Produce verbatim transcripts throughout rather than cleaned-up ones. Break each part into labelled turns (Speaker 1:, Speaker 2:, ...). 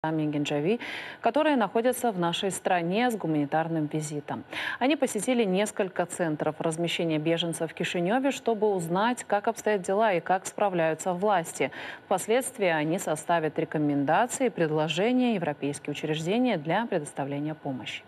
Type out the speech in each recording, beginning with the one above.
Speaker 1: Генджави, которые находятся в нашей стране с гуманитарным визитом. Они посетили несколько центров размещения беженцев в Кишиневе, чтобы узнать, как обстоят дела и как справляются власти. Впоследствии они составят рекомендации и предложения европейские учреждения для предоставления помощи.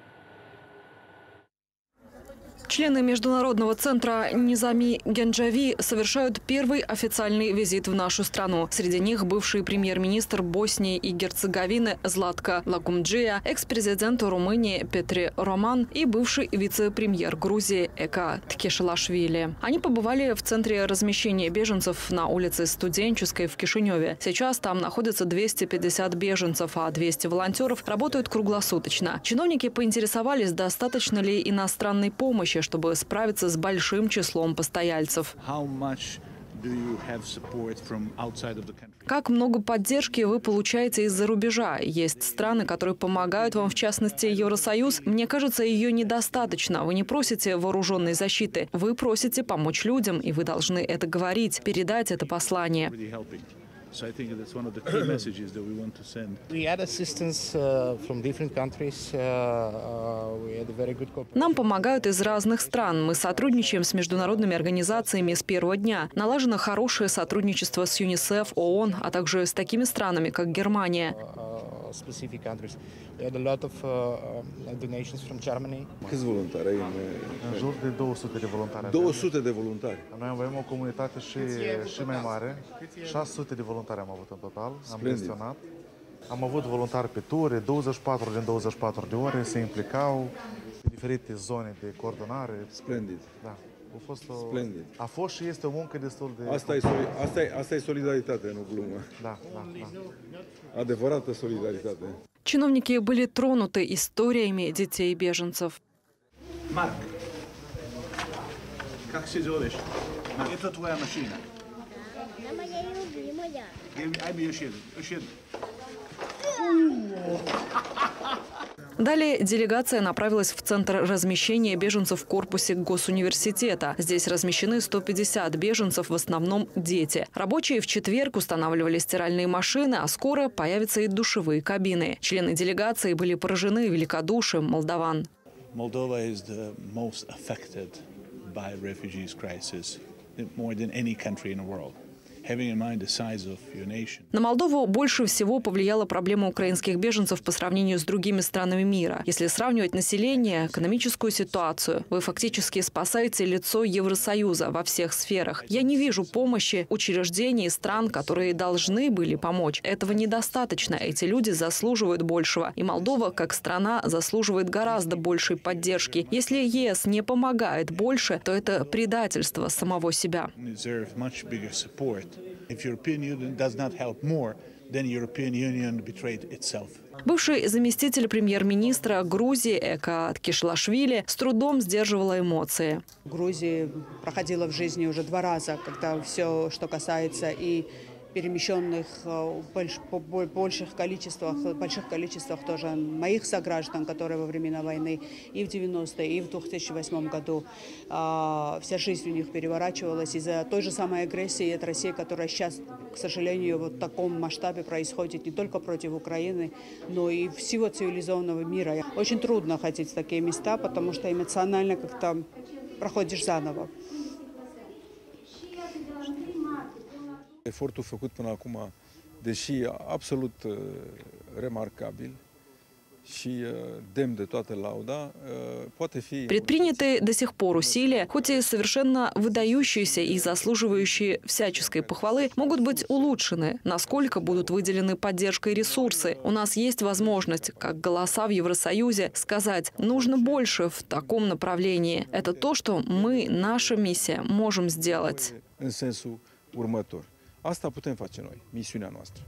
Speaker 2: Члены Международного центра Низами Генджави совершают первый официальный визит в нашу страну. Среди них бывший премьер-министр Боснии и Герцеговины Златко Лакумджия, экс-президент Румынии Петри Роман и бывший вице-премьер Грузии Эка Ткешилашвили. Они побывали в центре размещения беженцев на улице Студенческой в Кишиневе. Сейчас там находятся двести пятьдесят беженцев, а двести волонтеров работают круглосуточно. Чиновники поинтересовались, достаточно ли иностранной помощи, чтобы справиться с большим числом постояльцев. Как много поддержки вы получаете из-за рубежа? Есть страны, которые помогают вам, в частности, Евросоюз. Мне кажется, ее недостаточно. Вы не просите вооруженной защиты. Вы просите помочь людям, и вы должны это говорить, передать это послание.
Speaker 3: So I think that's one of the key messages that we want to send.
Speaker 4: We had assistance uh, from different countries. Uh, uh, we had a very good cooperation.
Speaker 2: Нам помогают из разных стран. Мы сотрудничаем с международными организациями с первого дня. Налажено хорошее сотрудничество с ЮНИСЕФ, ООН, а также с такими странами, как Германия.
Speaker 4: Specific countries. We had a lot of uh, donations from Germany.
Speaker 5: Câți voluntari ai
Speaker 6: în jur de două sute de voluntari.
Speaker 5: două sute de voluntari.
Speaker 6: Noi avem o comunitate și, și mai mare. șase sute de voluntari am avut în total. Am gestionat. Am avut voluntari pe ture, douăzeci și patru din douăzeci și patru de ore se implicau în diferite zone de coordonare.
Speaker 5: Splendid.
Speaker 6: Da. A fost, o,
Speaker 5: Splendid.
Speaker 6: a fost și este o muncă destul de...
Speaker 5: Asta e, asta e, asta e solidaritate, nu glumă.
Speaker 6: Da, da, da.
Speaker 5: Adevărată solidaritate.
Speaker 2: Чиновники были тронуты историями детей беженцев.
Speaker 3: Mark, как се зовеш? Это твоя машина.
Speaker 7: Это моя любимая.
Speaker 3: Ajme još jedan, još jedan.
Speaker 2: Далее делегация направилась в центр размещения беженцев в корпусе Госуниверситета. Здесь размещены сто пятьдесят беженцев, в основном дети. Рабочие в четверг устанавливали стиральные машины, а скоро появятся и душевые кабины. Члены делегации были поражены великодушием молдаван.
Speaker 3: Moldova is the most affected by refugees crisis, more than any country in the world.
Speaker 2: На Молдову больше всего повлияла проблема украинских беженцев по сравнению с другими странами мира. Если сравнивать население, экономическую ситуацию, вы фактически спасаете лицо Евросоюза во всех сферах. Я не вижу помощи учреждений и стран, которые должны были помочь. Этого недостаточно. Эти люди заслуживают большего. И Молдова, как страна, заслуживает гораздо большей поддержки. Если ЕС не помогает больше, то это предательство самого себя.
Speaker 3: If European Union does not help more, then European Union betrayed itself.
Speaker 2: Бывший заместитель премьер-министра Грузии Эка Ткешилашвили с трудом сдерживала эмоции.
Speaker 8: Грузия проходила в жизни уже два раза, когда все, что касается и перемещенных в больших количествах, больших количествах тоже моих сограждан, которые во времена войны и в девяностые, и в две тысячи восьмом году вся жизнь у них переворачивалась из-за той же самой агрессии от России, которая сейчас, к сожалению, вот в таком масштабе происходит не только против Украины, но и всего цивилизованного мира. Очень трудно ходить в такие места, потому что эмоционально как-то проходишь заново.
Speaker 5: Efortul făcut până acum, deși absolut remarcabil și demn de toată lauda, poate fi...
Speaker 2: Предпринятые до сих пор усилия, хоть и совершенно выдающиеся и заслуживающие всяческой похвалы, могут быть улучшены, насколько будут выделены поддержка и ресурсы. У нас есть возможность, как голоса в Евросоюзе, сказать, нужно больше в таком направлении. Это то, что мы, наша миссия, можем сделать.
Speaker 5: În sensul următor. Asta putem face noi, misiunea noastră.